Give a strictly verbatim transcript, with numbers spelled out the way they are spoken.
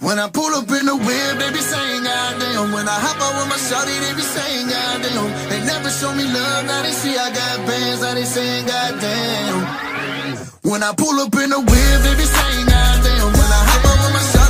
When I pull up in the whip, they be saying goddamn. When I hop out with my shawty, they be saying goddamn. They never show me love, now they see I got bands, now they saying goddamn. When I pull up in the whip, they be saying goddamn. When I hop out with my shawty,